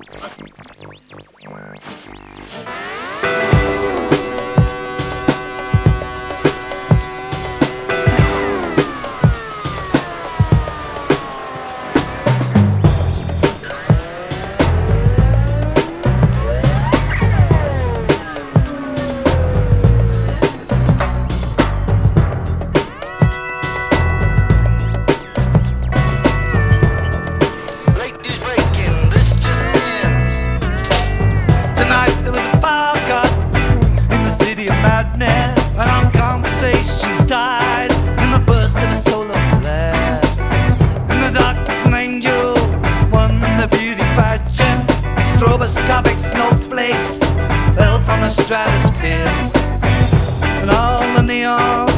And our conversations died in the burst of a solar flare. In the darkness an angel won the beauty pageant. Stroboscopic snowflakes fell from the stratosphere, and all the neon